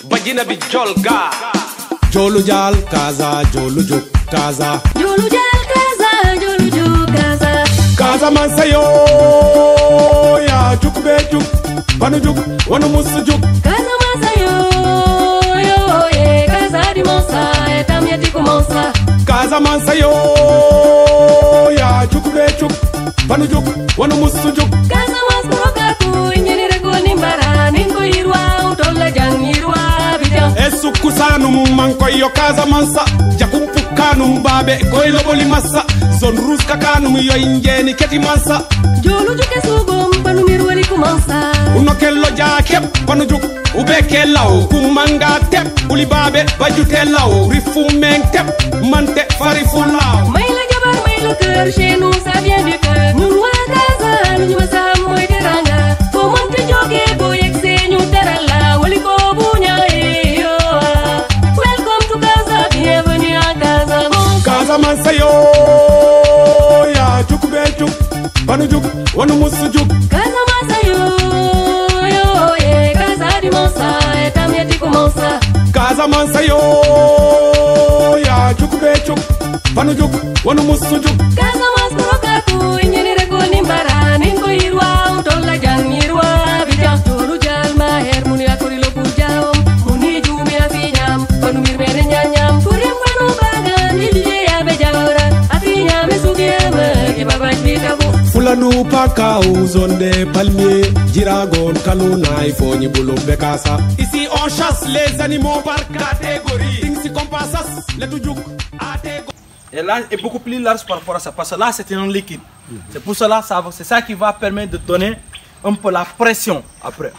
bajina bi jolga jolu jal kaza jolu juk kaza jolu jal kaza jolu juk kaza kaza man sayo ya juk be juk banu juk wonu musu juk kaza man sayo yo kaza di monsa etamia di komonsa kaza man sayo ya juk be juk banu juk wonu musu juk kaza man sproka ku nyeni rego nimbara ningo irwa utolla jang irwa bijan esuku sanu man koyo kaza mansa jakupu kanu babe koy loboli massa zone rouge kakanu yoy njeni keti mansa jolu juke sugum banu mirwali kumansa uno kello jakep banu juk ubeke law kumanga tep uli babe bajute law rifu men tep mante farifu law mayla jabar mayla cœur chez nous ça vient du cœur ñun wa kaza ñu massa moy teranga ko monte joge bo yexé ñu terala wali ko buña yo welcome to Kaza bienvenue à Kaza Kaza man sayo ya juk be juk banu juk wonu musu juk Kaza man sayo yo Kaza di monsa etamia di komonsa Kaza man sayo ya juk be juk banu juk wonu musu juk Kaza man sproka ku nyeni rego nimbara ningo irwa utolla jang irwa bijan jolu jal ma her muni akori lo pujam muni jumi afinyam panu mirmene nyanyam purim panu bagan ilje ya bejawra afinyam sugema ke baba chikabu fulanu paka uzonde palmier jiragon kaluna ifoni bulumbe kasa ici on chasse les animaux par catégorie tingsi compassas letu juk ate. Et là est beaucoup plus large par rapport à ça, parce que là c'est un liquide. C'est pour cela, c'est ça qui va permettre de donner un peu la pression après.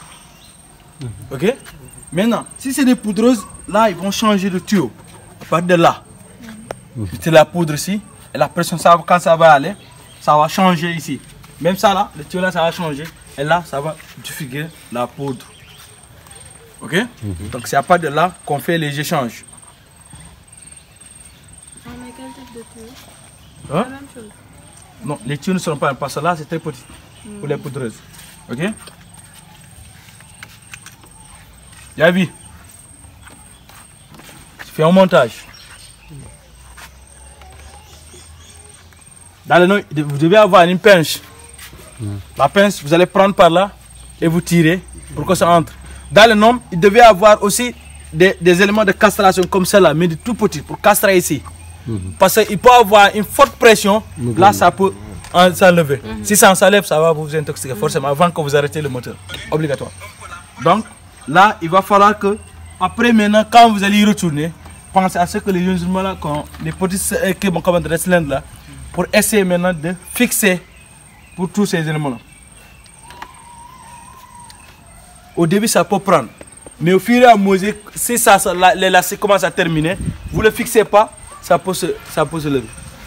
Ok? Maintenant, si c'est des poudreuses, là ils vont changer de tuyau. À partir de là, c'est la poudre ici, et la pression, ça, quand ça va aller, ça va changer ici. Même ça là, le tuyau là, ça va changer, et là, ça va diffuser la poudre. Ok? Donc c'est à partir de là qu'on fait les échanges. Hein? La même chose. Non, les tuyaux ne seront pas, parce que là c'est très petit pour les poudreuses. Ok? Y'a vu? Tu fais un montage. Dans le nom, vous devez avoir une pince. La pince, vous allez prendre par là et vous tirez pour que ça entre. Dans le nom, il devait avoir aussi des éléments de castration comme celle-là, mais de tout petit pour castrer ici. Parce qu'il peut avoir une forte pression, là ça peut s'enlever. Si ça s'enlève, ça va vous intoxiquer forcément avant que vous arrêtez le moteur. Obligatoire. Donc là, il va falloir que, après maintenant, quand vous allez y retourner, pensez à ce que les instruments là, les petits cylindres là, pour essayer maintenant de fixer pour tous ces éléments là. Au début, ça peut prendre. Mais au fur et à mesure, si l'élastique commence à terminer, vous ne le fixez pas. Ça peut se lever.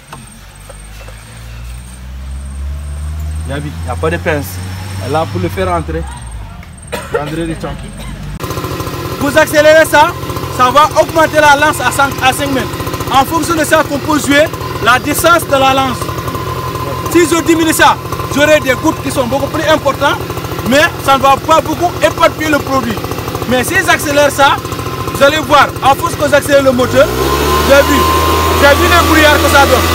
Il n'y a pas de pince. Là, pour le faire entrer, prendrez du temps. Vous accélérez ça, ça va augmenter la lance à 5 mètres. En fonction de ça qu'on peut jouer la distance de la lance. Si je diminue ça, j'aurai des gouttes qui sont beaucoup plus importantes, mais ça ne va pas beaucoup éparpiller le produit. Mais si j'accélère ça, vous allez voir, en fonction que j'accélère le moteur, j'ai vu les brouillards que ça donne.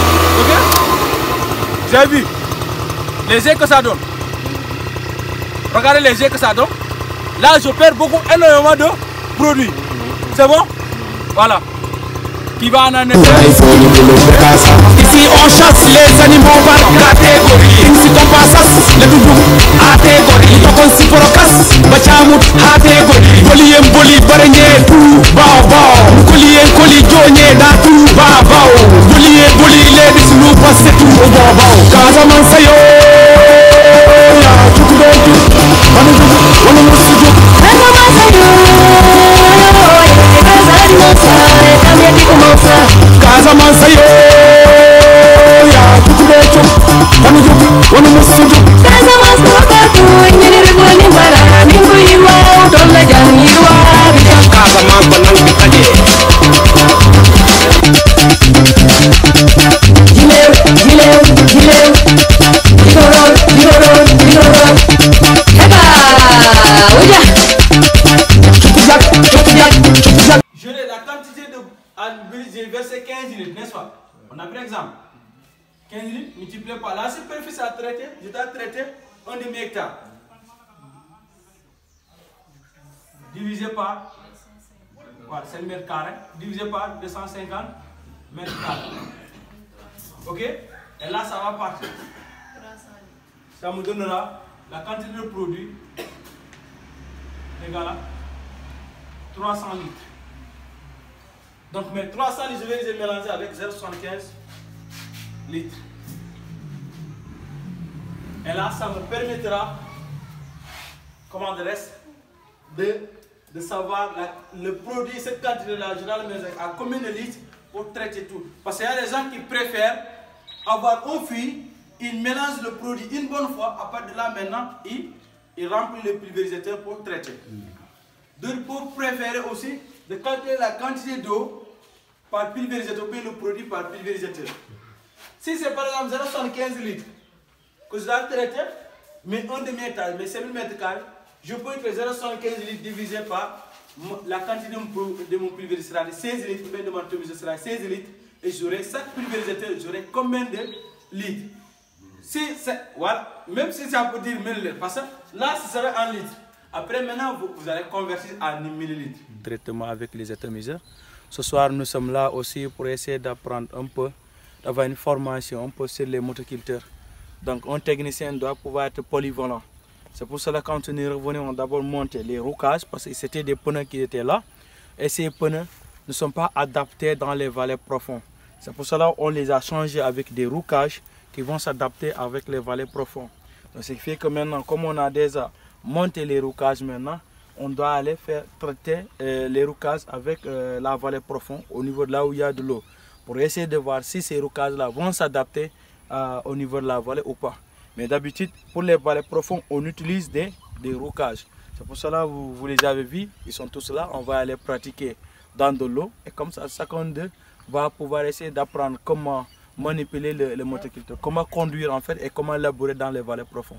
Ok? J'ai vu les jets que ça donne. Regardez les jets que ça donne. Là, je perds énormément de produits. C'est bon? Voilà. Qui va en année. Ici on chasse les animaux par catégorie. Tingsi compassas letu juk catégorie. Tokon si porokas bachamut catégorie. Boliem boli barenye tu bao bao. Kolien koli jonye da tu bao bao. Bolien boli ladies lu passe tu bao bao. Kaza man sayo ya juk do juk. Banu juk wonu musu juk. Kaza man sayo Kaza di monsa etamia di komonsa Kaza man sayo ya juk do juk. Banu juk wonu musu juk. Kaza man sproka ku nyeni rego nimbara ningo irwa utolla jang irwa bijan Kaza man banang bitaje Gilew Digorol Eba Uja versé 15 litres, n'est-ce pas? On a pris exemple. 15 litres multiplié par la superficie à traiter, je dois traiter 1 demi-hectare. Divisé par, voilà, c'est le mètre carré, divisé par 250 mètres carrés. Ok? Et là, ça va partir. Ça me donnera la quantité de produit égale à 300 litres. Donc mes 300 litres, je vais les mélanger avec 0,75 litres. Et là, ça me permettra, comment dirais-je, de savoir le produit, cette quantité-là, je dois le mesurer à combien de litres pour traiter tout. Parce qu'il y a des gens qui préfèrent avoir un fût, ils mélangent le produit une bonne fois, à partir de là maintenant, ils remplissent le pulvérisateur pour traiter. D'autres pour préférer aussi de calculer la quantité d'eau par pulvérisateur, puis le produit par pulvérisateur. Si c'est par exemple 0,75 litres que je dois traiter, mais 1 demi-hectare, mais 7 000 mètres carrés, je peux être 0,75 litres divisé par la quantité de mon pulvérisateur, 16 litres, ou bien de mon pulvérisateur sera 16 litres, et j'aurai chaque pulvérisateur, j'aurai combien de litres? Si voilà, même si ça peut dire 1000 litres, parce que là, ce serait 1 litre. Après, maintenant, vous allez convertir à 1000 millilitres. Traitement avec les atomiseurs. Ce soir, nous sommes là aussi pour essayer d'apprendre un peu, d'avoir une formation un peu sur les motoculteurs. Donc, un technicien doit pouvoir être polyvalent. C'est pour cela que quand nous revenons, on a d'abord monté les roucages, parce que c'était des pneus qui étaient là. Et ces pneus ne sont pas adaptés dans les vallées profondes. C'est pour cela qu'on les a changés avec des roucages qui vont s'adapter avec les vallées profondes. Donc, ce qui fait que maintenant, comme on a déjà monté les roucages maintenant, on doit aller faire traiter les roucages avec la vallée profonde au niveau de là où il y a de l'eau, pour essayer de voir si ces roucages-là vont s'adapter au niveau de la vallée ou pas. Mais d'habitude, pour les vallées profondes, on utilise des roucages. C'est pour cela que vous les avez vus, ils sont tous là. On va aller pratiquer dans de l'eau et comme ça, chacun d'eux va pouvoir essayer d'apprendre comment manipuler le motoculteur, comment conduire en fait et comment labourer dans les vallées profondes.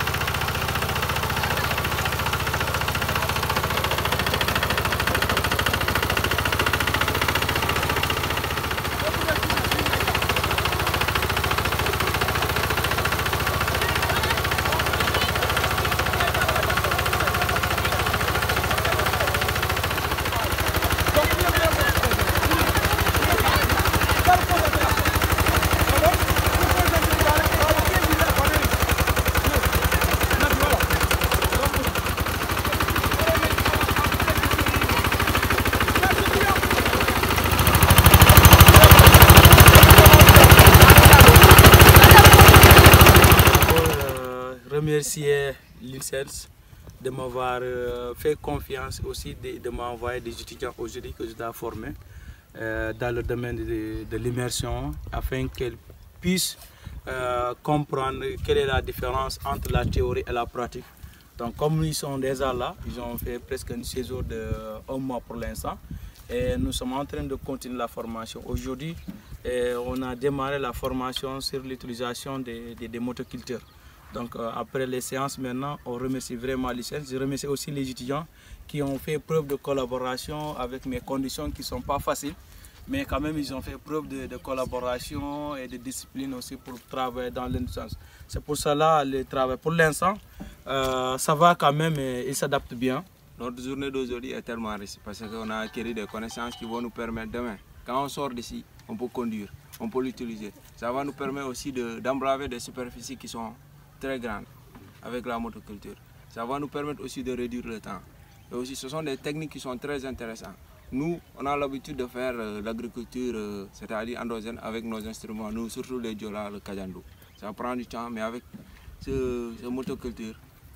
Remercier l'INSERS de m'avoir fait confiance aussi, de m'envoyer des étudiants aujourd'hui que je dois former dans le domaine de l'immersion afin qu'ils puissent comprendre quelle est la différence entre la théorie et la pratique. Donc comme ils sont déjà là, ils ont fait presque une séjour de 1 mois pour l'instant et nous sommes en train de continuer la formation. Aujourd'hui, on a démarré la formation sur l'utilisation des motoculteurs. Donc après les séances maintenant, on remercie vraiment l'INSERS. Je remercie aussi les étudiants qui ont fait preuve de collaboration avec mes conditions qui ne sont pas faciles. Mais quand même, ils ont fait preuve de collaboration et de discipline aussi pour travailler dans le sens. C'est pour cela le travail. Pour l'instant, ça va quand même, ils s'adaptent bien. Notre journée d'aujourd'hui est tellement riche parce qu'on a acquis des connaissances qui vont nous permettre demain, quand on sort d'ici, on peut conduire, on peut l'utiliser. Ça va nous permettre aussi d'embraver des superficies qui sont très grande avec la motoculture. Ça va nous permettre aussi de réduire le temps. Et aussi, ce sont des techniques qui sont très intéressantes. Nous, on a l'habitude de faire l'agriculture, c'est-à-dire endogène, avec nos instruments, nous, surtout les diola, le kajando. Ça prend du temps, mais avec ce motoculture,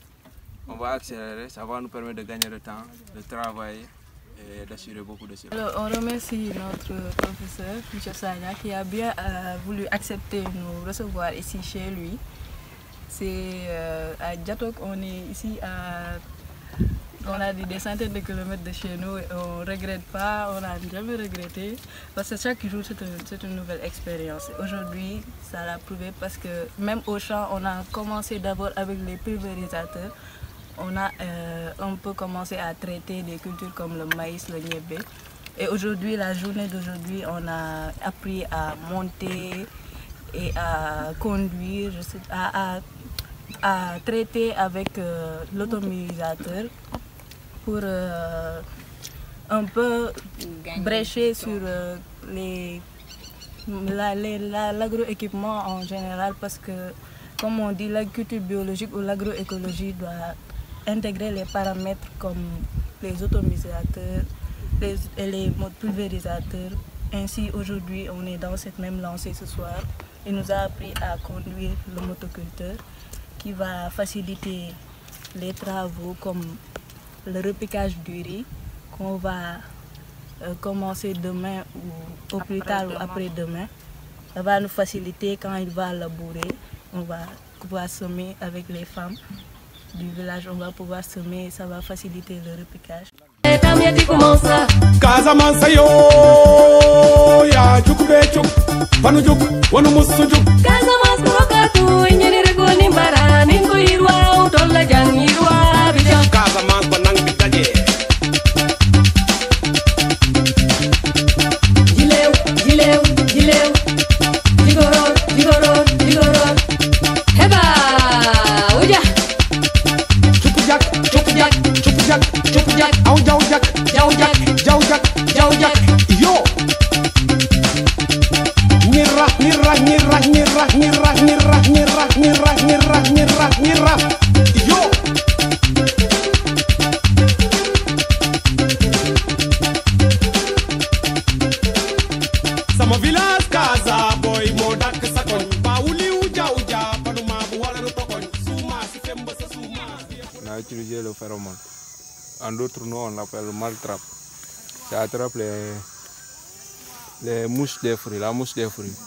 on va accélérer, ça va nous permettre de gagner le temps, de travailler et d'assurer beaucoup de choses. Alors, on remercie notre professeur, M. Sagna, qui a bien voulu accepter nous recevoir ici chez lui. C'est à Djatok, on est ici on a des centaines de kilomètres de chez nous et on ne regrette pas, on n'a jamais regretté parce que chaque jour c'est une nouvelle expérience. Aujourd'hui ça l'a prouvé parce que même au champ on a commencé d'abord avec les pulvérisateurs, on a un peu commencé à traiter des cultures comme le maïs, le niébé. Et aujourd'hui, la journée d'aujourd'hui, on a appris à monter et à conduire, à traiter avec l'automisateur pour un peu brécher sur l'agroéquipement en général, parce que, comme on dit, l'agriculture biologique ou l'agroécologie doit intégrer les paramètres comme les automisateurs et les modes pulvérisateurs. Ainsi, aujourd'hui, on est dans cette même lancée ce soir. Il nous a appris à conduire le motoculteur qui va faciliter les travaux comme le repiquage du riz qu'on va commencer demain ou au plus tard ou après-demain. Ça va nous faciliter quand il va labourer. On va pouvoir semer avec les femmes du village, on va pouvoir semer, ça va faciliter le repiquage. Casamance yo ya jukbe juk panu juk wonu musu juk Casamance brokatu nyene rego ni mbara ningo irwa utolla jang irwa bija Casamance banang bitaje. Gilew Digoror Heba uja jak aw jaw jak yo nira yo sama village Casa boy mo dak sa koñ ba wuli uja panuma bu wala no tokoñ suma si femba sa suma. On a utilisé le phéromone. En d'autres noms, on l'appelle maltrappe. Ça attrape les mouches des fruits, la mouche des fruits.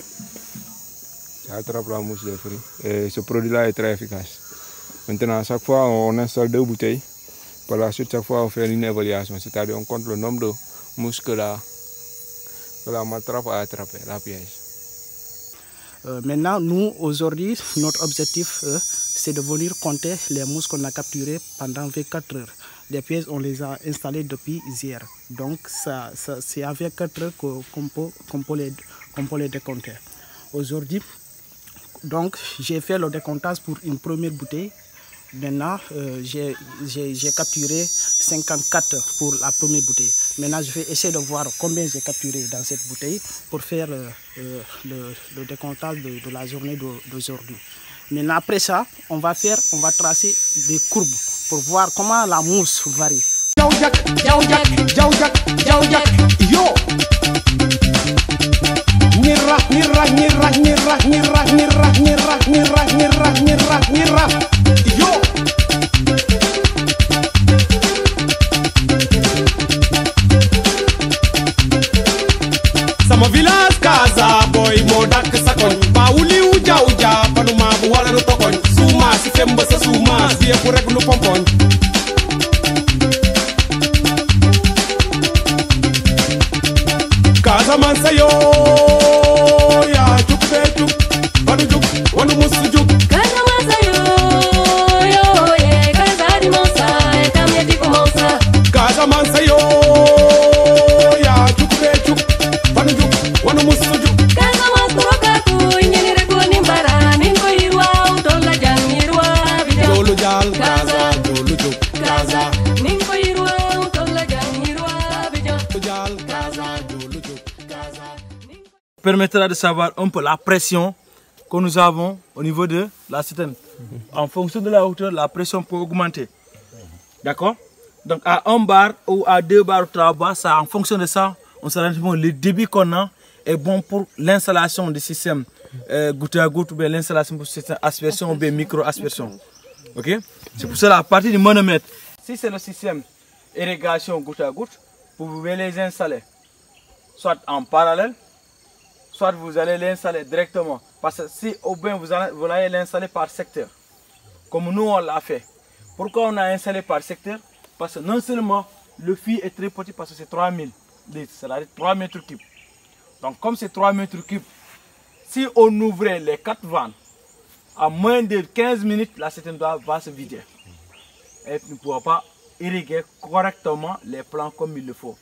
Ça attrape la mouche des fruits. Et ce produit-là est très efficace. Maintenant, à chaque fois, on installe 2 bouteilles. Par la suite, chaque fois, on fait une évaluation. C'est-à-dire, on compte le nombre de mouches que la maltrappe a attrapé, la piège. Maintenant, nous, aujourd'hui, notre objectif, c'est de venir compter les mousses qu'on a capturées pendant 24 heures. Les pièges, on les a installées depuis hier. Donc, c'est à 24 heures qu'on peut les décompter. Aujourd'hui, donc, j'ai fait le décomptage pour une première bouteille. Maintenant, j'ai capturé 54 pour la première bouteille. Maintenant, je vais essayer de voir combien j'ai capturé dans cette bouteille pour faire le décomptage de la journée d'aujourd'hui. Maintenant, après ça, on va tracer des courbes pour voir comment la mousse varie. Yo nira yo sama village Casa boy mo dak sa koñ ba wuli uja panuma bu wala no tokoñ suma si femba sa suma si ko rek lu pompoñ. Casamance yo ya jukbe juk panu juk wonu musu juk Casamance yo Casa Mansa etamyeti kumonsa Casamance yo ya jukbe juk panu juk wonu musu juk Casamance brokatu nyene rego ni mbara ningo irwa utolla jang irwa bija jolu jal Casa jolu juk Casa ningo irwa utolla jang irwa bija jal Casa jolu juk Casa. Permettra de savoir un peu la pression que nous avons au niveau de la citerne. En fonction de la hauteur, la pression peut augmenter. D'accord? Donc à 1 bar ou à 2 bars ou 3 bars, ça, en fonction de ça, on se rend compte que le débit qu'on a est bon pour l'installation du système goutte à goutte ou bien l'installation pour système aspersion ou bien micro-aspersion. Ok? C'est pour cela, à partir du monomètre, si c'est le système irrigation goutte à goutte, vous pouvez les installer soit en parallèle, soit vous allez l'installer directement. Parce que si au bien vous allez l'installer par secteur, comme nous on l'a fait. Pourquoi on a installé par secteur? Parce que non seulement le puits est très petit, parce que c'est 3000 litres, c'est-à-dire 3 mètres cubes. Donc comme c'est 3 mètres cubes, si on ouvrait les 4 vannes, à moins de 15 minutes, la citerne va se vider. Et ne pourra pas irriguer correctement les plants comme il le faut.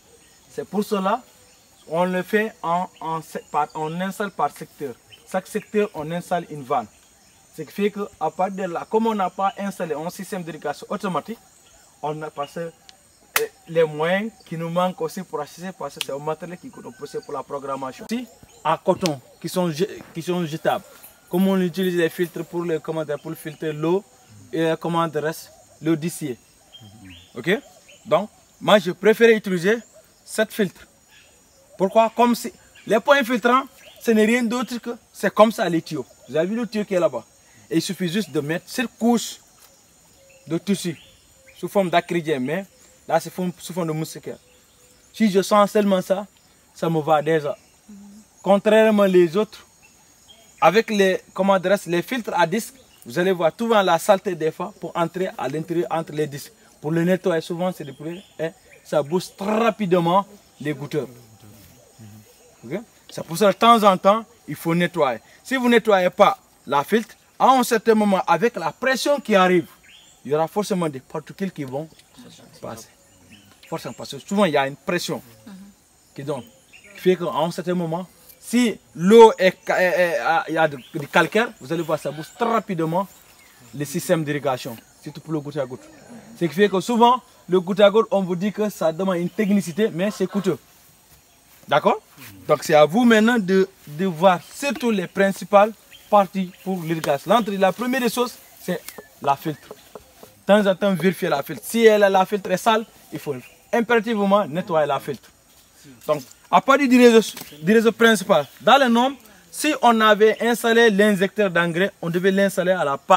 C'est pour cela on le fait on installe par secteur. Chaque secteur, on installe une vanne. Ce qui fait qu'à partir de là, comme on n'a pas installé un système d'irrigation automatique, on a passé les moyens qui nous manquent aussi pour acheter, parce que c'est un matériel qui coûte pour la programmation. Ici, en coton, qui sont jetables. Comme on utilise les filtres pour filtrer l'eau et l'eau d'ici. Ok? Donc, moi je préfère utiliser 7 filtres. Pourquoi? Comme si les points filtrants, ce n'est rien d'autre que c'est comme ça les tuyaux. Vous avez vu le tuyau qui est là-bas? Et il suffit juste de mettre cette couche de tissu sous forme d'acrylate, mais là c'est sous forme de moustiquaire. Si je sens seulement ça, ça me va déjà. Contrairement les autres, avec les filtres à disque, vous allez voir souvent la saleté des fois pour entrer à l'intérieur entre les disques. Pour le nettoyer souvent, c'est dépouillé et ça booste très rapidement les goutteurs. Okay? C'est pour ça que de temps en temps, il faut nettoyer. Si vous ne nettoyez pas la filtre, à un certain moment, avec la pression qui arrive, il y aura forcément des particules qui vont passer. Forcément, parce que souvent il y a une pression qui fait qu'à un certain moment, si l'eau il y a du calcaire, vous allez voir ça booste très rapidement le système d'irrigation, surtout pour le goutte à goutte. Ce qui fait que souvent, le goutte à goutte, on vous dit que ça demande une technicité, mais c'est coûteux. D'accord? Donc c'est à vous maintenant de voir surtout les principales parties pour l'irrigation. La première des choses, c'est la filtre. De temps en temps, vérifier la filtre. Si la filtre est sale, il faut impérativement nettoyer la filtre. Donc, à partir du réseau principal, dans le norme, si on avait installé l'injecteur d'engrais, on devait l'installer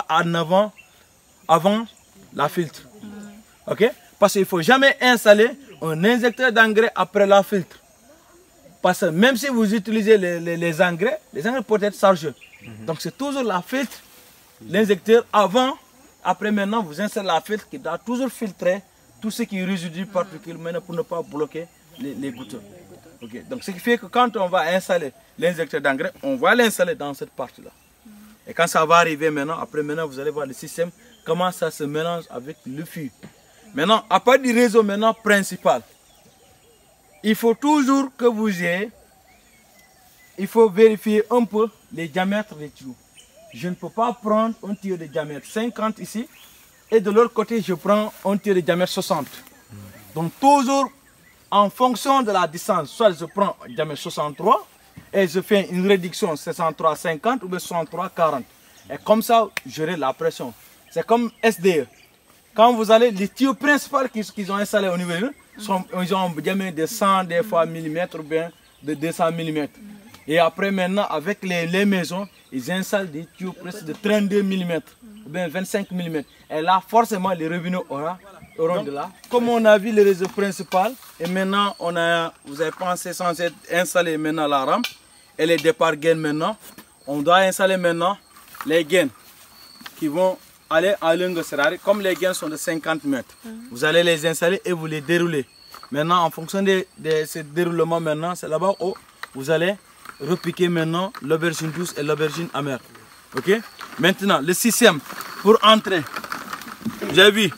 avant la filtre. Ok? Parce qu'il ne faut jamais installer un injecteur d'engrais après la filtre. Parce que même si vous utilisez les engrais peuvent être chargés. Donc c'est toujours la filtre, l'injecteur avant, après maintenant vous installez la filtre qui doit toujours filtrer tout ce qui est résidu particulier maintenant pour ne pas bloquer les goutteurs. Okay. Donc ce qui fait que quand on va installer l'injecteur d'engrais, on va l'installer dans cette partie-là. Et quand ça va arriver maintenant, après maintenant vous allez voir le système, comment ça se mélange avec le fût. Maintenant, à partir du réseau maintenant principal, il faut toujours que vous ayez, il faut vérifier un peu les diamètres des tuyaux. Je ne peux pas prendre un tuyau de diamètre 50 ici et de l'autre côté je prends un tuyau de diamètre 60. Donc toujours en fonction de la distance, soit je prends un diamètre 63 et je fais une réduction 63-50 ou bien 63-40. Et comme ça, j'aurai la pression. C'est comme SDE. Quand vous allez, les tuyaux principaux qu'ils ont installés au niveau ils ont un diamètre de 100 des fois mm ou bien de 200 mm. Et après maintenant, avec les maisons, ils installent des tuyaux presque de 32 mm ou bien 25 mm. Et là, forcément, les revenus auront de là. Comme on a vu le réseau principal, et maintenant, vous avez pensé censé installer maintenant la rampe et les départs gaines maintenant. On doit installer maintenant les gaines qui vont aller à longueur serrée. Comme les gaines sont de 50 mètres, vous allez les installer et vous les dérouler. Maintenant, en fonction de ce déroulement, maintenant, c'est là-bas où vous allez repiquer maintenant l'aubergine douce et l'aubergine amère. Ok? Maintenant, le système pour entrer. Vous avez vu?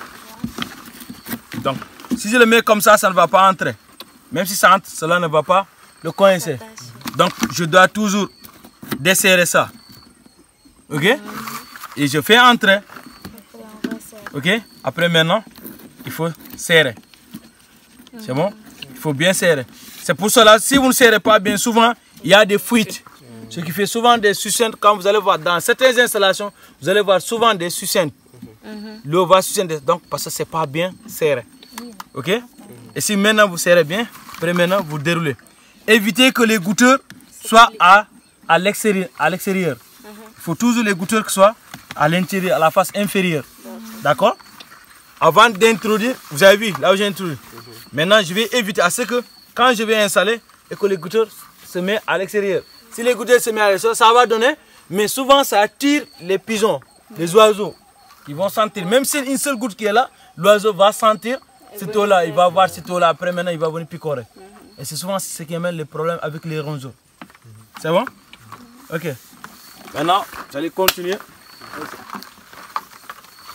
Donc, si je le mets comme ça ne va pas entrer. Même si ça entre, cela ne va pas le coincer. Donc, je dois toujours desserrer ça. Ok? Et je fais entrer. Ok? Après maintenant, il faut serrer. C'est bon? Il faut bien serrer. C'est pour cela, si vous ne serrez pas bien, souvent, il y a des fuites. Ce qui fait souvent des succintes. Quand vous allez voir dans certaines installations, vous allez voir souvent des succintes. L'eau va succinder, donc parce que ce n'est pas bien serré. Ok? Et si maintenant vous serrez bien, après maintenant vous déroulez. Évitez que les goutteurs soient à l'extérieur. Il faut toujours les goutteurs qui soient à l'intérieur, à la face inférieure. D'accord? Avant d'introduire, vous avez vu, là où j'ai introduit. Maintenant, je vais éviter à ce que, quand je vais installer, et que les goutteurs se mettent à l'extérieur. Si les goutteurs se mettent à l'extérieur, ça va donner, mais souvent ça attire les pigeons, les oiseaux. Ils vont sentir, même si une seule goutte qui est là, l'oiseau va sentir cette eau-là, il va voir cette eau-là, après maintenant il va venir picorer. Et c'est souvent ce qui amène les problèmes avec les rongeaux. C'est bon? Ok. Maintenant, vous allez continuer.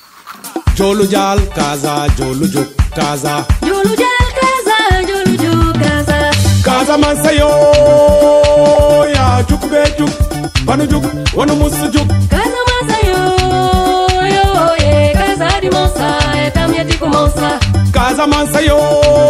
Jolu jal kaza, jolu juk kaza. Jolu jal kaza, jolu juk Casamance yo ya juk be juk banu juk wonu musu juk Casamance yo ye casa di monsa e tamia di commença. Casamance yo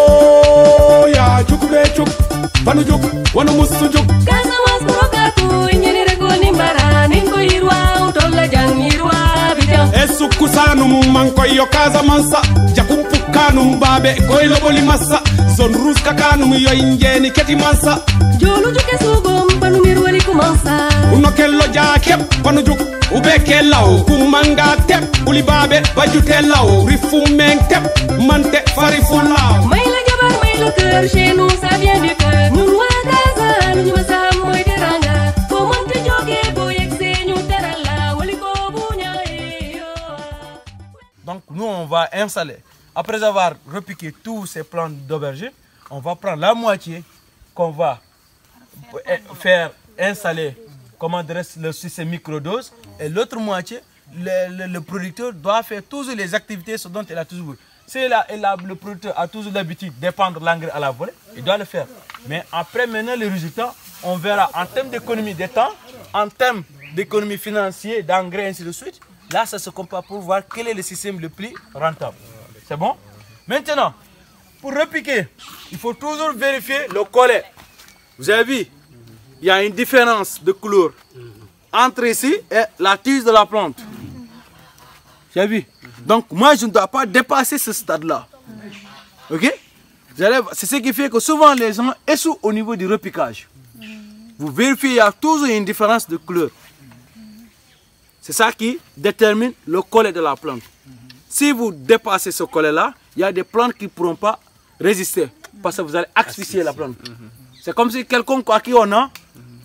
ya juk be juk banu juk wonu musu juk Casamance brokatu nyini rego nimbara ninko irwa utolla jang irwa bijan. Esuku sanu manko yo Casamance jakum pukanu babe koy loboli massa zone rouge kakanu yo injeni keti mansa Jolu juke sugum panu mirwali commença. uno kello jakep banu juk ubeke law kumanga tep uli babe bajute law rifu men tep mante fari fu law Maïla jabar maïla cœur chez nous ça vient du cœur. Nous wa Casa ñu ma sa moy teranga. Fo monte joge bo yexé ñu terala wali ko buña yo. Donc nous on va installer. Après avoir repiqué tous ces plants d'aubergine, on va prendre la moitié qu'on va faire installer, comment dire, le système microdose, et l'autre moitié, le producteur doit faire toujours les activités ce dont il a toujours voulu. Si le producteur a toujours l'habitude de dépendre l'engrais à la volée, il doit le faire. Mais après maintenant les résultats, on verra en termes d'économie de temps, en termes d'économie financière, d'engrais, ainsi de suite. Là, ça se compare pour voir quel est le système le plus rentable. C'est bon? Maintenant, pour repiquer, il faut toujours vérifier le collet. Vous avez vu, il y a une différence de couleur entre ici et la tige de la plante. Vous avez vu? Donc, moi, je ne dois pas dépasser ce stade-là. Ok? C'est ce qui fait que souvent les gens échouent au niveau du repiquage. Vous vérifiez, il y a toujours une différence de couleur. C'est ça qui détermine le collet de la plante. Si vous dépassez ce collet-là, il y a des plantes qui ne pourront pas résister parce que vous allez asphyxier la plante. C'est comme si quelqu'un à qui on a...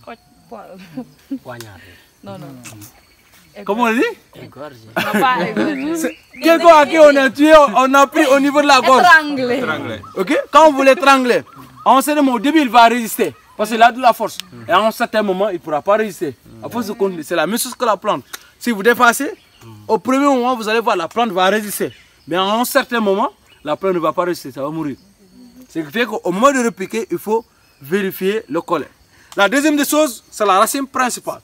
Non. Comment on dit? Non, pas égorgé. Quelqu'un à qui on a tué, on a pris au niveau de la gorge. Étranglé. Ok? Quand vous l'étranglez, en ce moment, au début, il va résister parce qu'il a de la force. Et à un certain moment, il ne pourra pas résister. À force de continuer, c'est la même chose que la plante. Si vous dépassez, au premier moment, vous allez voir la plante va résister. Mais à un certain moment, la plante ne va pas résister, ça va mourir. Ce qui fait qu'au moment de repiquer, il faut vérifier le collet. La deuxième des choses, c'est la racine principale.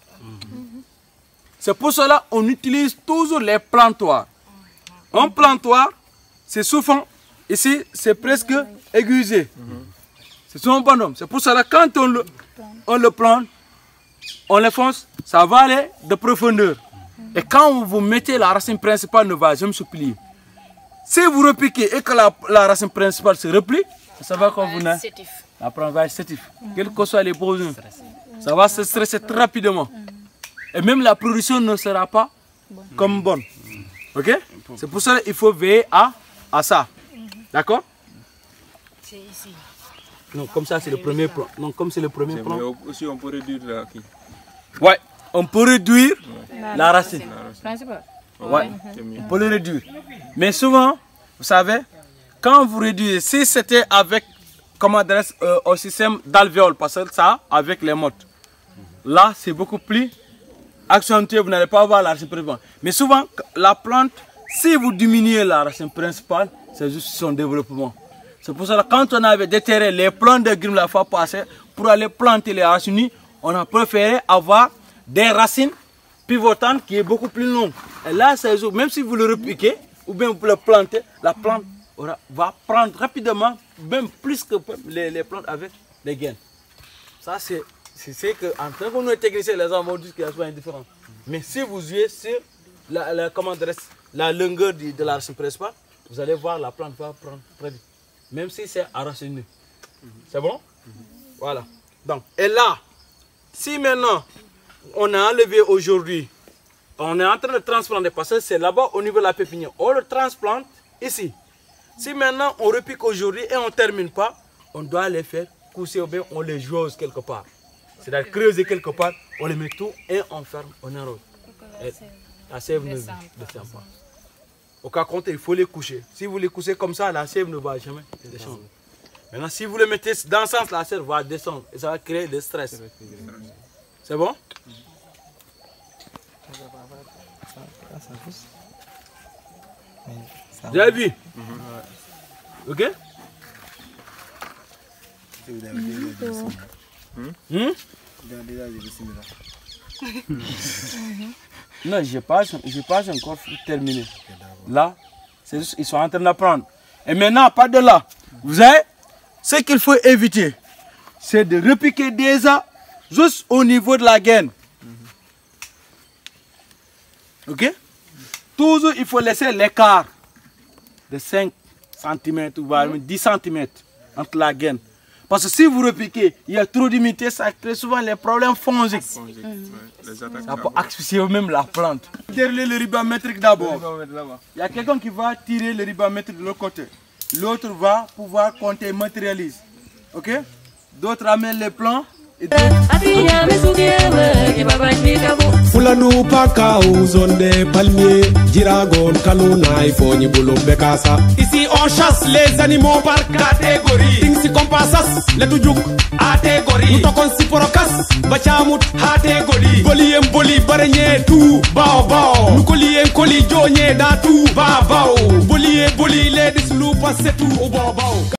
C'est pour cela qu'on utilise toujours les plantoirs. Un plantoir, c'est souvent, ici, c'est presque aiguisé. C'est souvent un bonhomme. C'est pour cela que quand on le plante, on l'enfonce, ça va aller de profondeur. Et quand vous mettez la racine principale, ne va jamais se plier. Si vous repiquez et que la racine principale se replie, ça va convenir. La plante va être sétif. Quels que soient les besoins, ça va se stresser très rapidement. Et même la production ne sera pas comme bonne. Ok? C'est pour cela qu'il faut veiller à ça. D'accord? C'est ici. Non, comme ça c'est le premier plan. Non, comme c'est le premier plan. Aussi on peut réduire là. Ouais, on peut réduire la racine. Principal. Ouais, on peut le réduire. Mais souvent, vous savez, quand vous réduisez, si c'était avec, comment dire, au système d'alvéole, parce que ça, avec les mottes, là, c'est beaucoup plus accentué, vous n'allez pas avoir la racine principale. Mais souvent, la plante, si vous diminuez la racine principale, c'est juste son développement. C'est pour ça que quand on avait déterré les plantes de grumes la fois passée, pour aller planter les racines, on a préféré avoir des racines pivotantes qui est beaucoup plus longues. Et là, même si vous le repiquez, ou bien vous le plantez, la plante va prendre rapidement, même plus que les plantes avec des gaines. Ça, c'est que, en tant que nous, techniciens, les gens vont dire qu'il y a soit indifférent. Mais si vous jouez sur la longueur de la racine principale, vous allez voir la plante va prendre très vite. Même si c'est enraciné. C'est bon? Voilà. Donc, et là, si maintenant on a enlevé aujourd'hui, on est en train de transplanter parce que c'est là-bas au niveau de la pépinière. On le transplante ici. Si maintenant on repique aujourd'hui et on ne termine pas, on doit les faire pousser ou bien on les jose quelque part. C'est-à-dire creuser quelque part, on les met tout et on ferme, on arrose. La sève ne descend pas. Au cas contraire, il faut les coucher. Si vous les couchez comme ça, la sève ne va jamais descendre. Maintenant, si vous le mettez dans ce sens, la sève va descendre et ça va créer du stress. C'est bon? Vous avez vu? Ok? Non, je pas encore terminé. Là, c'est juste ils sont en train d'apprendre. Et maintenant, à part de là, vous savez, ce qu'il faut éviter, c'est de repiquer déjà juste au niveau de la gaine. Ok? Toujours, il faut laisser l'écart de 5 cm ou 10 cm entre la gaine. Parce que si vous repiquez, il y a trop d'humidité, ça crée souvent les problèmes fongiques. Ça peut asphyxier même la plante. Tirez le ruban métrique d'abord. Il y a quelqu'un qui va tirer le ruban métrique de l'autre côté. L'autre va pouvoir compter, matérialise. Ok? D'autres amènent les plans. Fulanu paka uzonde palmier, Diragon kanuna ifoni boulot bekasa. Ici on chasse les animaux par catégorie. Ting si kompasas, le tujuk, catégorie. Utokon si porokas, bachamut, catégorie. Boli boli barenye tout, bao bao. Nukoli koli jonye da tout, bao bao. Boli boli les disloupas c'est tout, bao bao.